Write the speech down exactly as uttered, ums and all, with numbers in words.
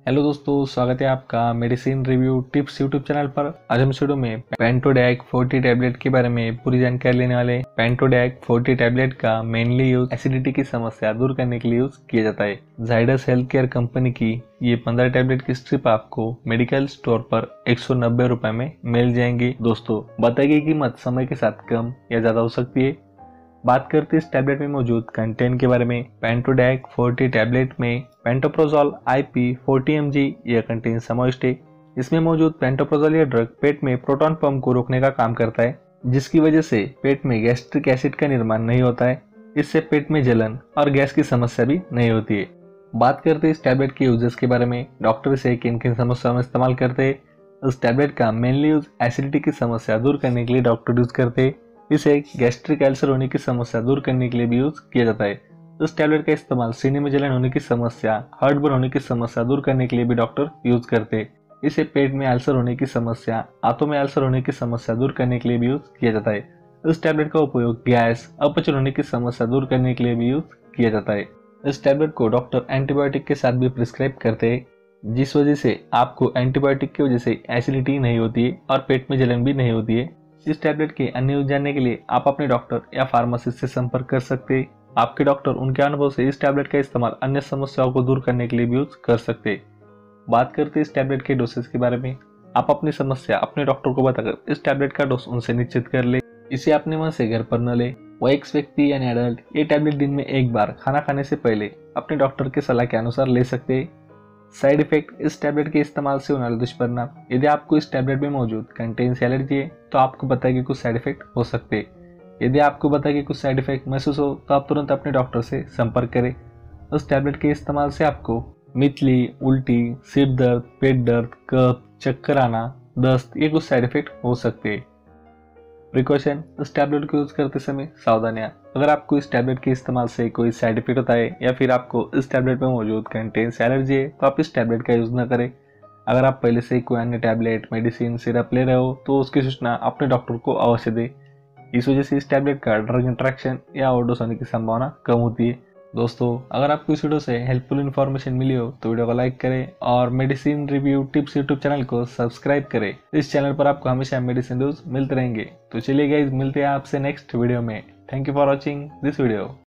Hello दोस्तों, स्वागत है आपका medicine review tips YouTube channel पर। आज हम इस वीडियो में पेंटोडैक फोर्टी टैबलेट के बारे में पूरी जानकारी लेने वाले हैं। पेंटोडैक फोर्टी टैबलेट का मेनली यूज एसिडिटी की समस्या दूर करने के लिए यूज किया जाता है। जाइडस हेल्थ केयर कंपनी की ये पंद्रह टैबलेट की स्ट्रिप आपको मेडिकल स्टोर पर एक सौ नब्बे रुपए में मिल जाएंगी। दोस्तों, बताई गई कीमत समय के साथ कम या ज्यादा हो सकती है। बात करते हैं इस टैबलेट में मौजूद कंटेंट के बारे में। पेंटोडैक फोर्टी टैबलेट में pantoprazole IP forty M G यह कंटेंट समाविष्ट है। इसमें मौजूद पेंटोप्रोजोल यह ड्रग पेट में प्रोटॉन पंप को रोकने का काम करता है, जिसकी वजह से पेट में गैस्ट्रिक एसिड का निर्माण नहीं होता है। इससे पेट में जलन और गैस की समस्या भी नहीं होती है। बात करते हैं इस टैबलेट के यूजेस के बारे में। डॉक्टर इसे किन किन समस्याओं में इस्तेमाल करते हैं। इस टैबलेट का मेनली यूज एसिडिटी की समस्या दूर करने के लिए डॉक्टर यूज करते हैं। इसे गैस्ट्रिक अल्सर होने की समस्या दूर करने के लिए भी यूज किया जाता है। इस टैबलेट का इस्तेमाल सीने में जलन होने की समस्या, हार्टबर्न होने की समस्या दूर करने के लिए भी डॉक्टर यूज करते हैं। इसे पेट में अल्सर होने की समस्या, आंतों में अल्सर होने की समस्या दूर करने के लिए भी यूज किया जाता है। इस टैबलेट का उपयोग गैस, अपचन होने की समस्या दूर करने के लिए भी यूज किया जाता है। इस टैबलेट को डॉक्टर एंटीबायोटिक के साथ भी प्रिस्क्राइब करते हैं, जिस वजह से आपको एंटीबायोटिक की वजह से एसिडिटी नहीं होती है और पेट में जलन भी नहीं होती है। इस टैबलेट के अन्य यूज जानने के लिए आप अपने डॉक्टर या फार्मासिस्ट से संपर्क कर सकते हैं। आपके डॉक्टर उनके अनुभव से इस टैबलेट का इस्तेमाल अन्य समस्याओं को दूर करने के लिए भी यूज कर सकते हैं। बात करते हैं इस टैबलेट के डोसेज के बारे में। आप अपनी समस्या अपने डॉक्टर को बताकर इस टैबलेट का डोज उनसे निश्चित कर ले। इसे अपने मन से घर पर न ले। वयस्क व्यक्ति यानी एडल्ट ये टैबलेट दिन में एक बार खाना खाने से पहले अपने डॉक्टर की सलाह के अनुसार ले सकते हैं। साइड इफेक्ट इस टैबलेट के इस्तेमाल से होने वाले दुष्परिणाम। यदि आपको इस टैबलेट में मौजूद कंटेन से एलर्जी है तो आपको पता है कि कुछ साइड इफेक्ट हो सकते हैं। यदि आपको पता है कि कुछ साइड इफेक्ट महसूस हो तो आप तुरंत अपने डॉक्टर से संपर्क करें। उस टैबलेट के इस्तेमाल से आपको मितली, उल्टी, सिर दर्द, पेट दर्द, कफ, चक्कर आना, दस्त ये कुछ साइड इफेक्ट हो सकते हैं। प्रिकॉशन इस टैबलेट को यूज करते समय सावधानियां। अगर आपको इस टैबलेट के इस्तेमाल से कोई साइड इफेक्ट होता है या फिर आपको इस टैबलेट में मौजूद कंटेन से एलर्जी है तो आप इस टैबलेट का यूज न करें। अगर आप पहले से कोई अन्य टैबलेट, मेडिसिन, सिरप ले रहे हो तो उसकी सूचना अपने डॉक्टर को अवश्य दें। इस वजह से इस टैबलेट का ड्रग इंटरेक्शन या ओवरडोज होने की संभावना कम होती है। दोस्तों, अगर आपको इस वीडियो से हेल्पफुल इन्फॉर्मेशन मिली हो तो वीडियो को लाइक करें और medicine review tips YouTube channel को सब्सक्राइब करें। इस चैनल पर आपको हमेशा मेडिसिन न्यूज मिलते रहेंगे। तो चलिए गाइस, मिलते हैं आपसे नेक्स्ट वीडियो में। Thank you for watching this video.